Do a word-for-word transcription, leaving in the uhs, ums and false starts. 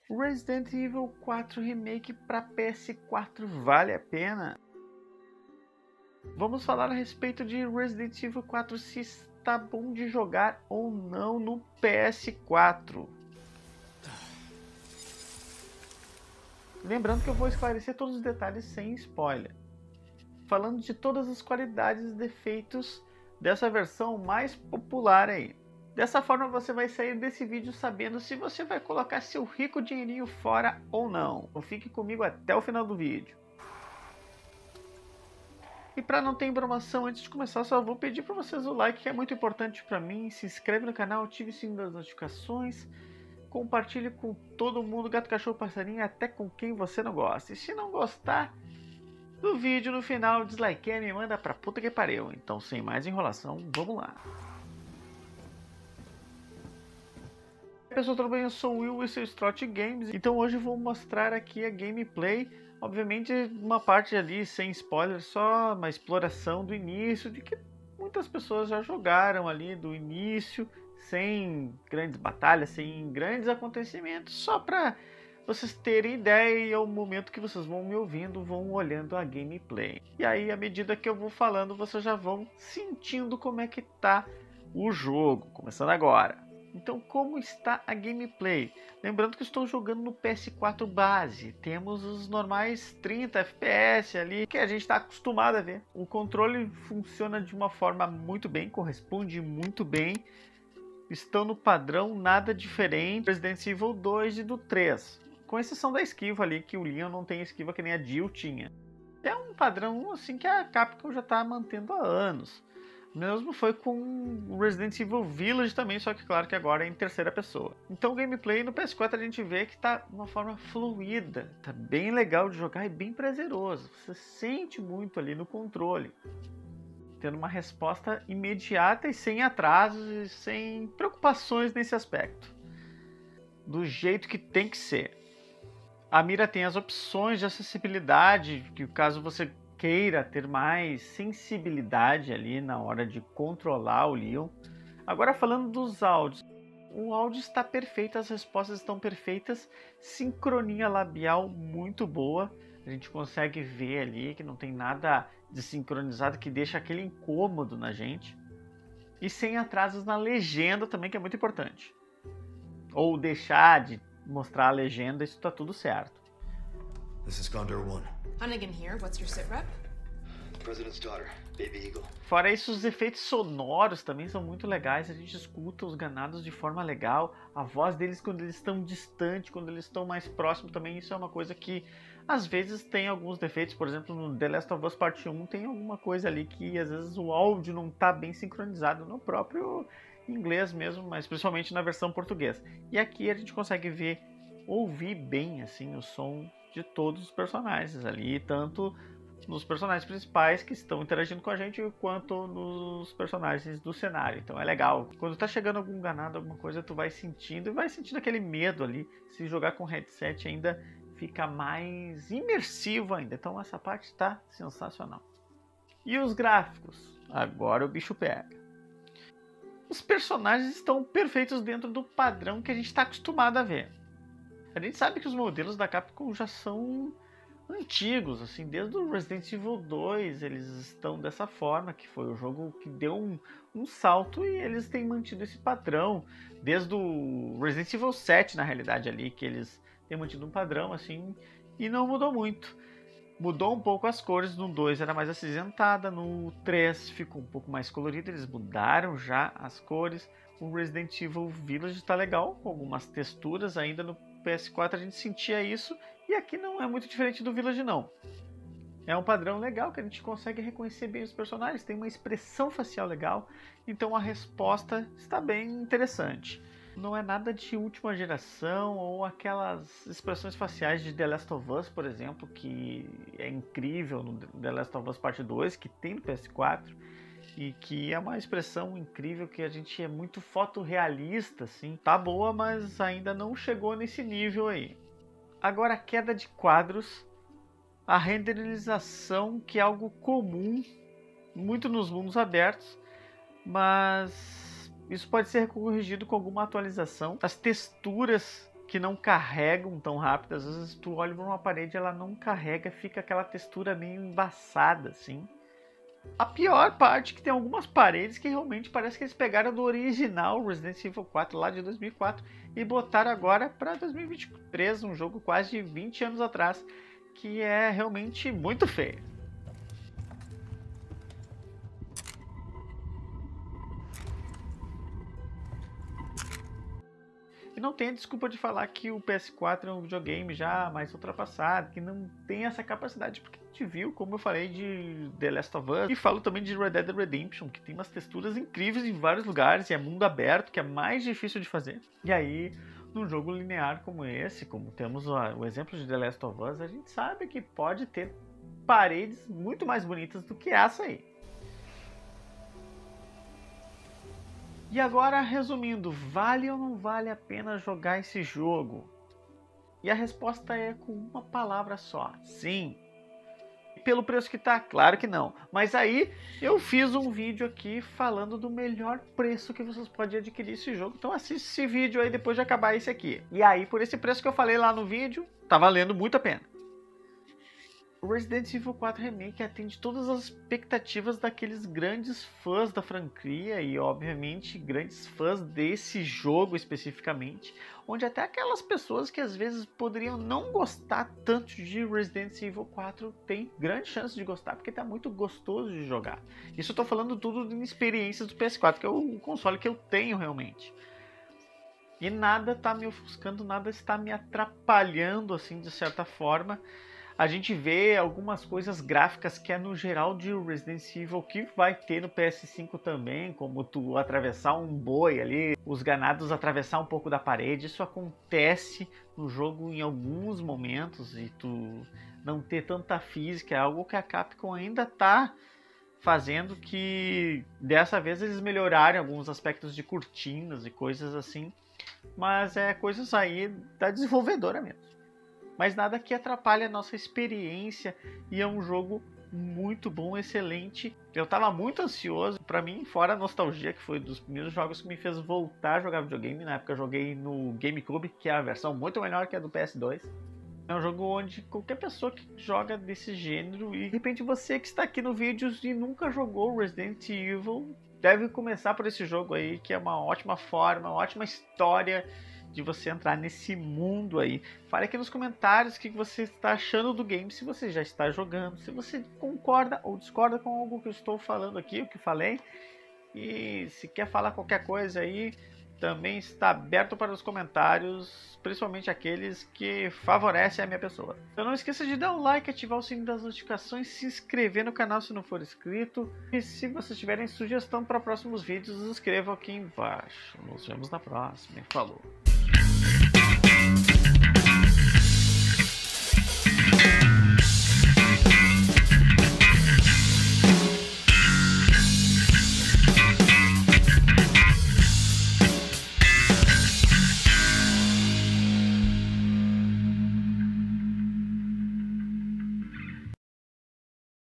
Resident Evil quatro Remake para P S quatro vale a pena? Vamos falar a respeito de Resident Evil quatro, se está bom de jogar ou não no P S quatro. Lembrando que eu vou esclarecer todos os detalhes sem spoiler, falando de todas as qualidades e defeitos dessa versão mais popular aí. Dessa forma você vai sair desse vídeo sabendo se você vai colocar seu rico dinheirinho fora ou não. Então fique comigo até o final do vídeo. E para não ter informação, antes de começar, só vou pedir para vocês o like, que é muito importante para mim. Se inscreve no canal, ative o sininho das notificações, compartilhe com todo mundo, gato, cachorro, passarinho, até com quem você não gosta. E se não gostar do vídeo, no final, dislike e me manda pra puta que pariu. Então, sem mais enrolação, vamos lá. Pessoal, tudo bem? Eu sou o Will e seu Strot Games. Então hoje eu vou mostrar aqui a gameplay. Obviamente uma parte ali sem spoiler, só uma exploração do início, de que muitas pessoas já jogaram ali do início, sem grandes batalhas, sem grandes acontecimentos, só para vocês terem ideia, e ao momento que vocês vão me ouvindo, vão olhando a gameplay. E aí, à medida que eu vou falando, vocês já vão sentindo como é que tá o jogo, começando agora. Então, como está a gameplay? Lembrando que estou jogando no P S quatro base. Temos os normais trinta F P S ali, que a gente está acostumado a ver. O controle funciona de uma forma muito bem, corresponde muito bem. Estão no padrão, nada diferente do Resident Evil dois e do três. Com exceção da esquiva ali, que o Leon não tem esquiva que nem a Jill tinha. É um padrão assim que a Capcom já está mantendo há anos. Mesmo foi com o Resident Evil Village também, só que claro que agora é em terceira pessoa. Então o gameplay no P S quatro a gente vê que está de uma forma fluida, tá bem legal de jogar e bem prazeroso. Você sente muito ali no controle, tendo uma resposta imediata e sem atrasos e sem preocupações nesse aspecto. Do jeito que tem que ser. A mira tem as opções de acessibilidade, que caso você queira ter mais sensibilidade ali na hora de controlar o Leon. Agora falando dos áudios, o áudio está perfeito, as respostas estão perfeitas, sincronia labial muito boa, a gente consegue ver ali que não tem nada desincronizado que deixa aquele incômodo na gente, e sem atrasos na legenda também, que é muito importante, ou deixar de mostrar a legenda, isso está tudo certo. This is Condor One. Hunnigan here. What's your sitrep? President's daughter, Baby Eagle. Fora isso, os efeitos sonoros também são muito legais. A gente escuta os ganados de forma legal. A voz deles quando eles estão distantes, quando eles estão mais próximos também. Isso é uma coisa que às vezes tem alguns defeitos. Por exemplo, no The Last of Us Parte um tem alguma coisa ali que às vezes o áudio não está bem sincronizado no próprio inglês mesmo, mas principalmente na versão portuguesa. E aqui a gente consegue ver, ouvir bem assim o som de todos os personagens ali, tanto nos personagens principais que estão interagindo com a gente, quanto nos personagens do cenário. Então é legal. Quando tá chegando algum ganado, alguma coisa, tu vai sentindo e vai sentindo aquele medo ali. Se jogar com headset ainda fica mais imersivo ainda. Então essa parte tá sensacional. E os gráficos? Agora o bicho pega. Os personagens estão perfeitos dentro do padrão que a gente está acostumado a ver. A gente sabe que os modelos da Capcom já são antigos, assim, desde o Resident Evil dois eles estão dessa forma, que foi o jogo que deu um, um salto, e eles têm mantido esse padrão, desde o Resident Evil sete, na realidade, ali, que eles têm mantido um padrão, assim, e não mudou muito. Mudou um pouco as cores, no dois era mais acinzentada, no três ficou um pouco mais colorido, eles mudaram já as cores. O Resident Evil Village está legal, com algumas texturas ainda. No P S quatro a gente sentia isso, e aqui não é muito diferente do Village não. É um padrão legal que a gente consegue reconhecer bem os personagens, tem uma expressão facial legal, então a resposta está bem interessante. Não é nada de última geração ou aquelas expressões faciais de The Last of Us, por exemplo, que é incrível no The Last of Us Parte dois, que tem no P S quatro, e que é uma expressão incrível, que a gente é muito fotorrealista, assim. Tá boa, mas ainda não chegou nesse nível aí. Agora a queda de quadros, a renderização, que é algo comum muito nos mundos abertos, mas isso pode ser corrigido com alguma atualização. As texturas que não carregam tão rápido. Às vezes tu olha para uma parede, ela não carrega, fica aquela textura meio embaçada, assim. A pior parte é que tem algumas paredes que realmente parece que eles pegaram do original Resident Evil quatro lá de dois mil e quatro e botaram agora para dois mil e vinte e três, um jogo quase de vinte anos atrás, que é realmente muito feio. E não tem a desculpa de falar que o P S quatro é um videogame já mais ultrapassado, que não tem essa capacidade, porque a gente viu, como eu falei, de The Last of Us, e falo também de Red Dead Redemption, que tem umas texturas incríveis em vários lugares, e é mundo aberto, que é mais difícil de fazer. E aí, num jogo linear como esse, como temos o exemplo de The Last of Us, a gente sabe que pode ter paredes muito mais bonitas do que essa aí. E agora, resumindo, vale ou não vale a pena jogar esse jogo? E a resposta é com uma palavra só: sim. E pelo preço que tá? Claro que não. Mas aí eu fiz um vídeo aqui falando do melhor preço que vocês podem adquirir esse jogo. Então assiste esse vídeo aí depois de acabar esse aqui. E aí, por esse preço que eu falei lá no vídeo, tá valendo muito a pena. O Resident Evil quatro Remake atende todas as expectativas daqueles grandes fãs da franquia e, obviamente, grandes fãs desse jogo especificamente, onde até aquelas pessoas que às vezes poderiam não gostar tanto de Resident Evil quatro têm grande chance de gostar, porque está muito gostoso de jogar. Isso eu estou falando tudo de experiências do P S quatro, que é o console que eu tenho realmente. E nada está me ofuscando, nada está me atrapalhando, assim, de certa forma. A gente vê algumas coisas gráficas que é no geral de Resident Evil que vai ter no P S cinco também, como tu atravessar um boi ali, os ganados atravessar um pouco da parede. Isso acontece no jogo em alguns momentos e tu não ter tanta física, é algo que a Capcom ainda tá fazendo, que dessa vez eles melhoraram alguns aspectos de cortinas e coisas assim, mas é coisas aí da desenvolvedora mesmo. Mas nada que atrapalhe a nossa experiência, e é um jogo muito bom, excelente. Eu estava muito ansioso, para mim, fora a nostalgia, que foi dos primeiros jogos que me fez voltar a jogar videogame. Na época eu joguei no GameCube, que é a versão muito melhor que a do P S dois. É um jogo onde qualquer pessoa que joga desse gênero, e de repente você que está aqui no vídeo e nunca jogou Resident Evil, deve começar por esse jogo aí, que é uma ótima forma, uma ótima história de você entrar nesse mundo aí. Fale aqui nos comentários o que você está achando do game, se você já está jogando, se você concorda ou discorda com algo que eu estou falando aqui, o que falei. E se quer falar qualquer coisa aí, também está aberto para os comentários, principalmente aqueles que favorecem a minha pessoa. Então não esqueça de dar um like, ativar o sininho das notificações, se inscrever no canal se não for inscrito. E se vocês tiverem sugestão para próximos vídeos, escrevam aqui embaixo. Nos vemos na próxima. Falou!